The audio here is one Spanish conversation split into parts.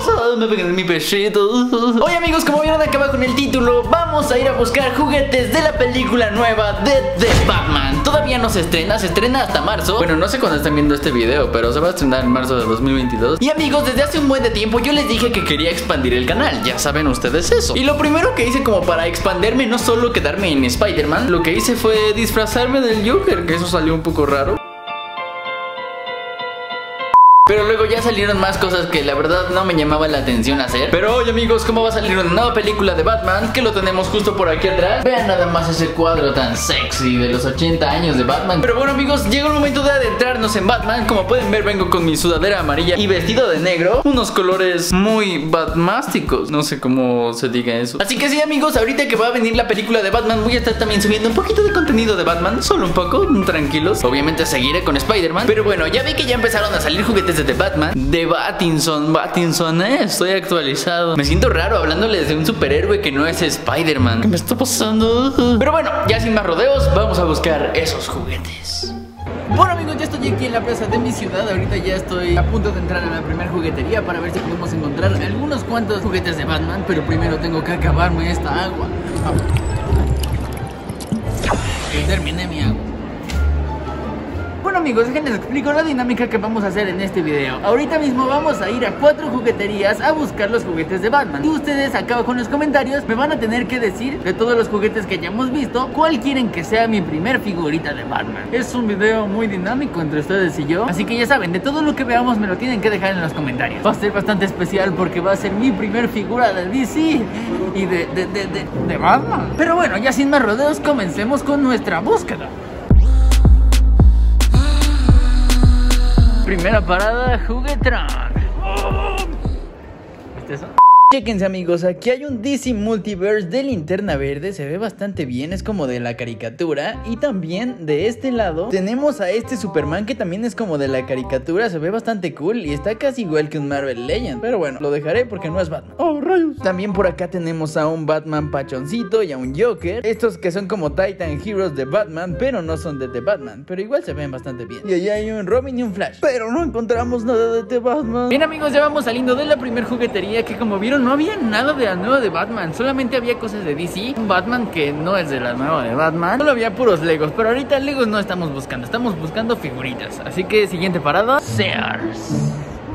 amigos, me pegué en mi pechito. Hoy amigos, como vieron acá abajo en el título, vamos a ir a buscar juguetes de la película nueva de The Batman. Todavía no se estrena hasta marzo. Bueno, no sé cuándo están viendo este video, pero se va a estrenar en marzo de 2022. Y amigos, desde hace un buen de tiempo yo les dije que quería expandir el canal. Ya saben ustedes eso. Y lo primero que hice como para expanderme, no solo quedarme en Spider-Man, lo que hice fue disfrazarme del Joker, que eso salió un poco raro. Pero luego ya salieron más cosas que la verdad no me llamaba la atención hacer. Pero hoy amigos, ¿cómo va a salir una nueva película de Batman? Que lo tenemos justo por aquí atrás. Vean nada más ese cuadro tan sexy de los 80 años de Batman. Pero bueno amigos, llegó el momento de adentrarnos en Batman. Como pueden ver, vengo con mi sudadera amarilla y vestido de negro. Unos colores muy batmásticos, no sé cómo se diga eso. Así que sí amigos, ahorita que va a venir la película de Batman, voy a estar también subiendo un poquito de contenido de Batman. Solo un poco, tranquilos. Obviamente seguiré con Spider-Man. Pero bueno, ya vi que ya empezaron a salir juguetes de Batman, de Batinson, estoy actualizado. Me siento raro hablándoles de un superhéroe que no es Spider-Man. ¿Qué me está pasando? Pero bueno, ya sin más rodeos, vamos a buscar esos juguetes. Bueno amigos, ya estoy aquí en la plaza de mi ciudad. Ahorita ya estoy a punto de entrar a la primera juguetería para ver si podemos encontrar algunos cuantos juguetes de Batman. Pero primero tengo que acabarme esta agua. Que termine mi agua. Bueno amigos, déjenles explico la dinámica que vamos a hacer en este video. Ahorita mismo vamos a ir a 4 jugueterías a buscar los juguetes de Batman. Y ustedes acá abajo en los comentarios me van a tener que decir, de todos los juguetes que ya hemos visto, cuál quieren que sea mi primer figurita de Batman. Es un video muy dinámico entre ustedes y yo, así que ya saben, de todo lo que veamos me lo tienen que dejar en los comentarios. Va a ser bastante especial porque va a ser mi primer figura de DC y de Batman. Pero bueno, ya sin más rodeos, comencemos con nuestra búsqueda. Primera parada, Juguetron. ¿Viste eso? Chéquense amigos, aquí hay un DC Multiverse de Linterna Verde. Se ve bastante bien, es como de la caricatura. Y también de este lado tenemos a este Superman que también es como de la caricatura. Se ve bastante cool y está casi igual que un Marvel Legend. Pero bueno, lo dejaré porque no es Batman. ¡Oh, rayos! También por acá tenemos a un Batman pachoncito y a un Joker. Estos que son como Titan Heroes de Batman, pero no son de The Batman. Pero igual se ven bastante bien. Y allá hay un Robin y un Flash, pero no encontramos nada de The Batman. Bien amigos, ya vamos saliendo de la primer juguetería, que como vieron no había nada de la nueva de Batman, solamente había cosas de DC. Un Batman que no es de la nueva de Batman. Solo había puros Legos, pero ahorita Legos no estamos buscando, estamos buscando figuritas. Así que siguiente parada, Sears.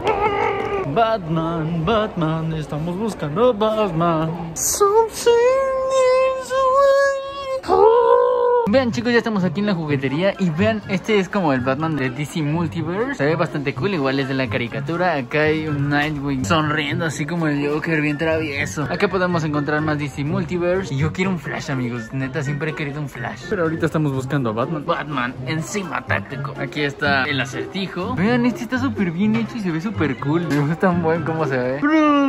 Batman, estamos buscando Batman. Something is away. Vean chicos, ya estamos aquí en la juguetería y vean, este es como el Batman de DC Multiverse. Se ve bastante cool, igual es de la caricatura. Acá hay un Nightwing sonriendo así como el Joker, bien travieso. Acá podemos encontrar más DC Multiverse. Y yo quiero un Flash amigos, neta siempre he querido un Flash. Pero ahorita estamos buscando a Batman encima táctico. Aquí está el Acertijo. Vean, este está súper bien hecho y se ve súper cool. Me gusta un buen cómo se ve.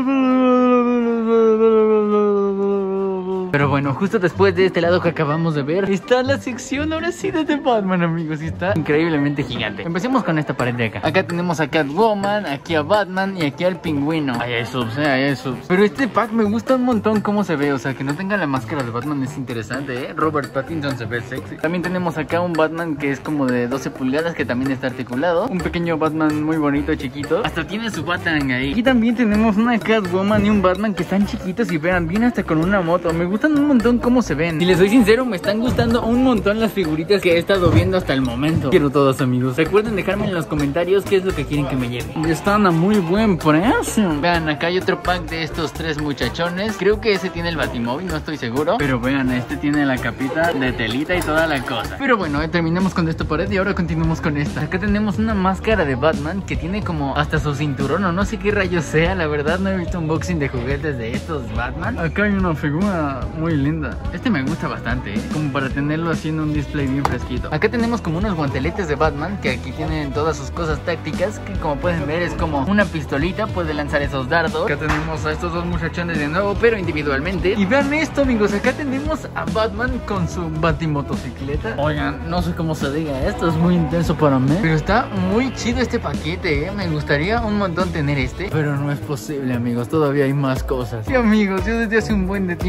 Pero bueno, justo después de este lado que acabamos de ver está la sección ahora sí de The Batman amigos. Y está increíblemente gigante. Empecemos con esta pared de acá. Acá tenemos a Catwoman, aquí a Batman y aquí al Pingüino. Ahí hay subs, ahí hay subs. Pero este pack me gusta un montón cómo se ve. O sea, que no tenga la máscara de Batman es interesante, Robert Pattinson se ve sexy. También tenemos acá un Batman que es como de 12 pulgadas que también está articulado. Un pequeño Batman muy bonito, chiquito. Hasta tiene su Batman ahí. Aquí también tenemos una Catwoman y un Batman que están chiquitos y vean, viene hasta con una moto. Me gustan un montón cómo se ven. Si les soy sincero, me están gustando un montón las figuritas que he estado viendo hasta el momento. Quiero todas amigos. Recuerden dejarme en los comentarios qué es lo que quieren que me lleve. Están a muy buen precio. Vean, acá hay otro pack de estos 3 muchachones. Creo que ese tiene el Batimóvil, no estoy seguro. Pero vean, este tiene la capita de telita y toda la cosa. Pero bueno, terminamos con esta pared y ahora continuamos con esta. Acá tenemos una máscara de Batman que tiene como hasta su cinturón o no sé qué rayos sea. La verdad no he visto un unboxing de juguetes de estos Batman. Acá hay una figura muy linda. Este me gusta bastante, como para tenerlo haciendo un display bien fresquito. Acá tenemos como unos guanteletes de Batman que aquí tienen todas sus cosas tácticas, que como pueden ver es como una pistolita, puede lanzar esos dardos. Acá tenemos a estos 2 muchachones de nuevo, pero individualmente. Y vean esto amigos, acá tenemos a Batman con su batimotocicleta. Oigan, no sé cómo se diga, esto es muy intenso para mí, pero está muy chido este paquete, me gustaría un montón tener este, pero no es posible amigos, todavía hay más cosas. Y amigos, yo desde hace un buen de tiempo quiero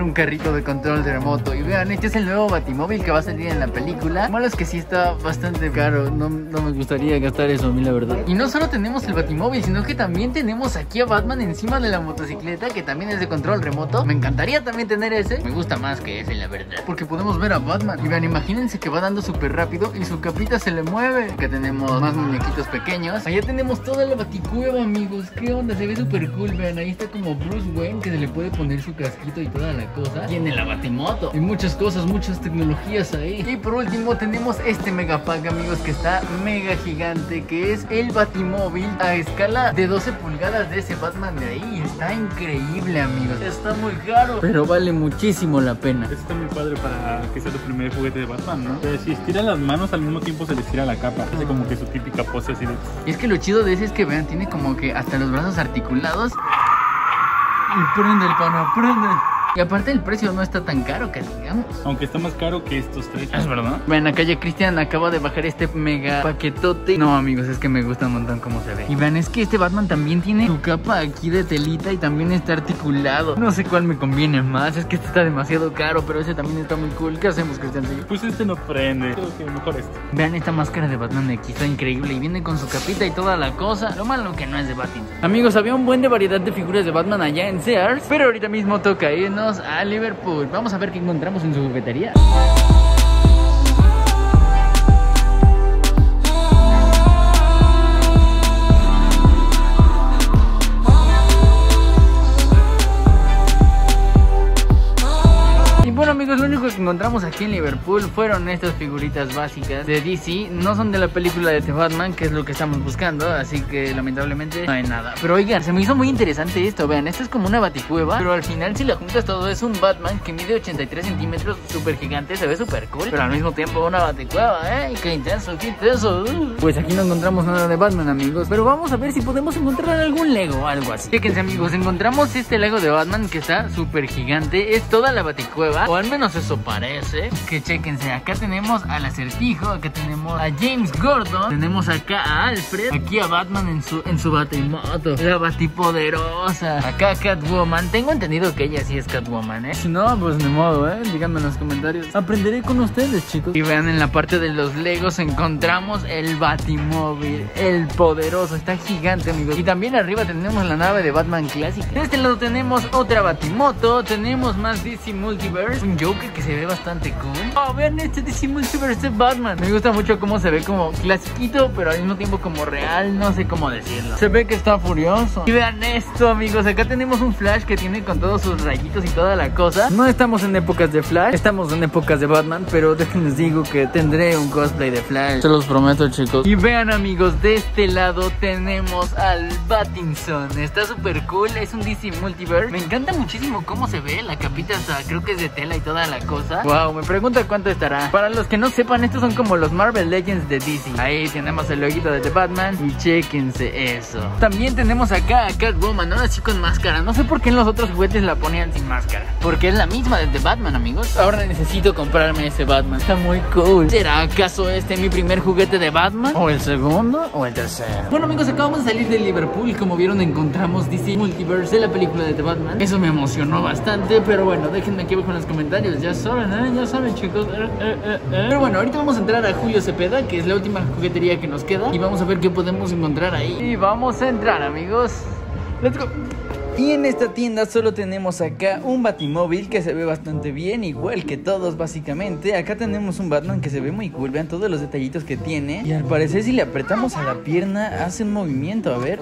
tener un carrito de control de remoto. Y vean, este es el nuevo Batimóvil que va a salir en la película. Lo malo es que sí está bastante caro. No me gustaría gastar eso a mí, la verdad. Y no solo tenemos el Batimóvil, sino que también tenemos aquí a Batman encima de la motocicleta, que también es de control remoto. Me encantaría también tener ese. Me gusta más que ese, la verdad, porque podemos ver a Batman. Y vean, imagínense que va dando súper rápido y su capita se le mueve. Acá tenemos más muñequitos pequeños. Allá tenemos toda la Baticueva, amigos. ¿Qué onda? Se ve súper cool. Vean, ahí está como Bruce Wayne, que se le puede poner su casquito y toda la cosa. Tiene la Batimoto y muchas cosas, muchas tecnologías ahí. Y por último tenemos este megapack, amigos, que está mega gigante, que es el Batimóvil a escala de 12 pulgadas de ese Batman de ahí. Está increíble, amigos. Está muy caro, pero vale muchísimo la pena. Está muy padre para que sea tu primer juguete de Batman, ¿no? Si estiran las manos, al mismo tiempo se le estira la capa. Hace como que su típica pose así de... Y es que lo chido de ese es que, vean, tiene como que hasta los brazos articulados. Y prende el pana, prende. Y aparte el precio no está tan caro, que digamos. Aunque está más caro que estos tres. Es verdad. Vean, acá ya Cristian acaba de bajar este mega paquetote. No, amigos, es que me gusta un montón cómo se ve. Y vean, es que este Batman también tiene su capa aquí de telita y también está articulado. No sé cuál me conviene más. Es que este está demasiado caro, pero ese también está muy cool. ¿Qué hacemos, Cristian? ¿Sí? Pues este no prende. Creo que mejor este. Vean esta máscara de Batman de aquí, está increíble. Y viene con su capita y toda la cosa. Lo malo que no es de Batman. Amigos, había un buen de variedad de figuras de Batman allá en Sears, pero ahorita mismo toca irnos a Liverpool. Vamos a ver qué encontramos en su juguetería. Bueno, amigos, lo único que encontramos aquí en Liverpool fueron estas figuritas básicas de DC. No son de la película de The Batman, que es lo que estamos buscando, así que lamentablemente no hay nada. Pero oigan, se me hizo muy interesante esto. Vean, esta es como una baticueva, pero al final si la juntas todo es un Batman que mide 83 centímetros, súper gigante, se ve súper cool, pero al mismo tiempo una baticueva, ¡qué intenso, qué intenso! Pues aquí no encontramos nada de Batman, amigos, pero vamos a ver si podemos encontrar algún Lego o algo así. Fíjense, amigos, encontramos este Lego de Batman que está súper gigante. Es toda la baticueva, o al menos eso parece. Que chéquense, acá tenemos al Acertijo, acá tenemos a James Gordon, tenemos acá a Alfred, aquí a Batman en su Batimoto, la Batipoderosa, acá a Catwoman. Tengo entendido que ella sí es Catwoman, Si no, pues ni modo, díganme en los comentarios. Aprenderé con ustedes, chicos. Y vean, en la parte de los Legos encontramos el Batimóvil, el poderoso, está gigante, amigos. Y también arriba tenemos la nave de Batman clásica. De este lado tenemos otra Batimoto, tenemos más DC Multiverse, un Joker que se ve bastante cool. Oh, vean este DC Multiverse de Batman. Me gusta mucho cómo se ve como clasiquito, pero al mismo tiempo como real, no sé cómo decirlo. Se ve que está furioso. Y vean esto, amigos, acá tenemos un Flash que tiene con todos sus rayitos y toda la cosa. No estamos en épocas de Flash, estamos en épocas de Batman, pero déjenles digo que tendré un cosplay de Flash, se los prometo, chicos. Y vean, amigos, de este lado tenemos al Batinson. Está súper cool, es un DC Multiverse. Me encanta muchísimo cómo se ve, la capita hasta creo que es de tela y toda la cosa. Wow, me pregunta cuánto estará. Para los que no sepan, estos son como los Marvel Legends de DC. Ahí tenemos el loguito de The Batman y chéquense eso. También tenemos acá a Catwoman, ahora sí con máscara. No sé por qué en los otros juguetes la ponían sin máscara, porque es la misma de The Batman, amigos. Ahora necesito comprarme ese Batman, está muy cool. ¿Será acaso este mi primer juguete de Batman? ¿O el segundo? ¿O el tercero? Bueno, amigos, acabamos de salir de Liverpool y como vieron encontramos DC Multiverse de la película de The Batman. Eso me emocionó bastante, pero bueno, déjenme aquí abajo en los comentarios. Ya saben, chicos. Pero bueno, ahorita vamos a entrar a Julio Cepeda, que es la última juguetería que nos queda, y vamos a ver qué podemos encontrar ahí. Y vamos a entrar, amigos. Let's go. Y en esta tienda solo tenemos acá un Batimóvil que se ve bastante bien, igual que todos básicamente. Acá tenemos un Batman que se ve muy cool, vean todos los detallitos que tiene. Y al parecer si le apretamos a la pierna hace un movimiento, a ver.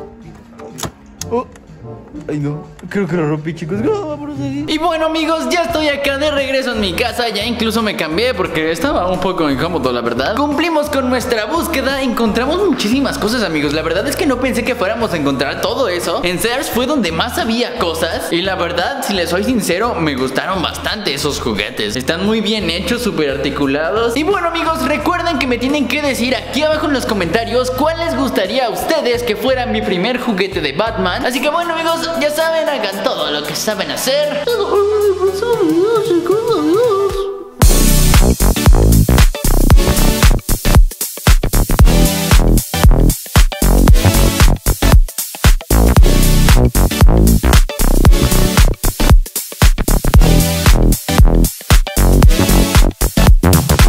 Oh. Ay no, creo que lo rompí, chicos. Y bueno, amigos, ya estoy acá de regreso en mi casa. Ya incluso me cambié porque estaba un poco incómodo, la verdad. Cumplimos con nuestra búsqueda, encontramos muchísimas cosas, amigos. La verdad es que no pensé que fuéramos a encontrar todo eso. En Sears fue donde más había cosas. Y la verdad, si les soy sincero, me gustaron bastante esos juguetes. Están muy bien hechos, súper articulados. Y bueno, amigos, recuerden que me tienen que decir aquí abajo en los comentarios cuál les gustaría a ustedes que fuera mi primer juguete de Batman. Así que bueno, amigos, ya saben, hagan todo lo que saben hacer.